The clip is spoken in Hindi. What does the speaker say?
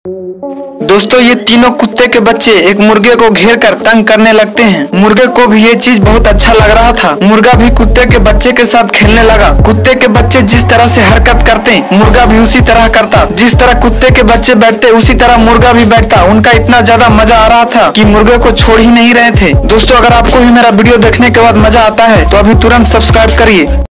दोस्तों ये तीनों कुत्ते के बच्चे एक मुर्गे को घेर कर तंग करने लगते हैं। मुर्गे को भी ये चीज बहुत अच्छा लग रहा था। मुर्गा भी कुत्ते के बच्चे के साथ खेलने लगा। कुत्ते के बच्चे जिस तरह से हरकत करते मुर्गा भी उसी तरह करता। जिस तरह कुत्ते के बच्चे बैठते उसी तरह मुर्गा भी बैठता। उनका इतना ज्यादा मजा आ रहा था कि मुर्गे को छोड़ ही नहीं रहे थे। दोस्तों अगर आपको भी मेरा वीडियो देखने के बाद मजा आता है तो अभी तुरंत सब्सक्राइब करिए।